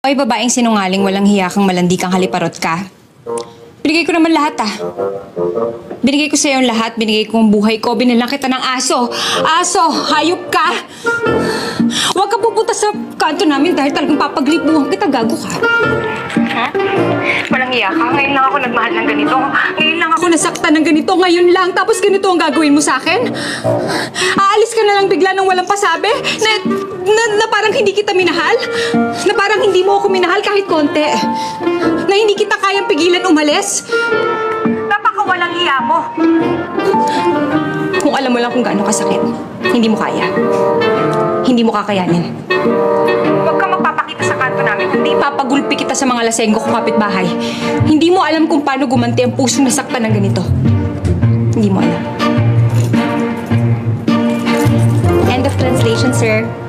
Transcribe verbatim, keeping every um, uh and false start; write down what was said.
Ay, babaeng sinungaling, walang hiya kang malandi kang haliparot ka. Binigay ko naman lahat ah. Binigay ko sa'yo ang lahat, binigay ko ang buhay ko, binilang kita ng aso. Aso, hayop ka! Huwag ka pupunta sa kanto namin dahil talagang papaglibuhan kita, gago ka. Ha? Walang hiya ka, ngayon lang ako nagmahal ng ganito. Ngayon lang ako nasaktan ng ganito, ngayon lang. Tapos ganito ang gagawin mo sa akin? Aalis ka na lang bigla nang walang pasabi? Na, na, na parang hindi kita minahal? Na parang hindi mo ako minahal kahit konti? Na hindi kita kayang pigilan umalis? Napakawalang hiya mo. Kung alam mo lang kung gaano kasakit, hindi mo kaya. Hindi mo kakayanin. Huwag kang magpapakita sa kanto namin, kundi papagulpi kita sa mga lasenggo kong kapitbahay. Hindi mo alam kung paano gumanti ang puso na saktan ng ganito. Hindi mo alam. End of translation, sir.